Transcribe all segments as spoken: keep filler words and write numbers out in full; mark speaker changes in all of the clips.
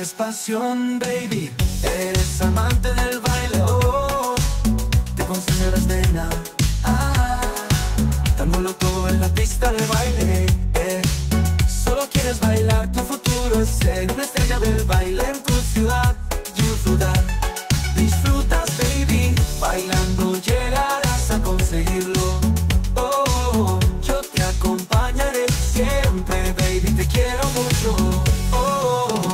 Speaker 1: tienes pasión, baby. Eres amante del baile, oh. Te consideras nena, ah, dándolo todo en la pista de baile, eh. Solo quieres bailar, tu futuro es ser una estrella del baile en tu ciudad. Disfrutar, disfrutas, baby. Bailando llegarás a conseguirlo, oh, oh. Yo te acompañaré siempre, baby, te quiero mucho, oh, oh.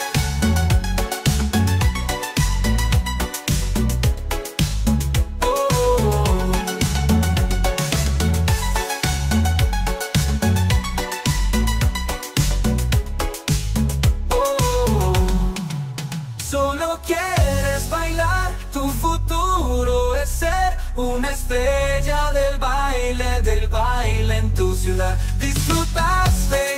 Speaker 1: Solo quieres bailar, tu futuro es ser una estrella del baile, del baile en tu ciudad. Disfrutas de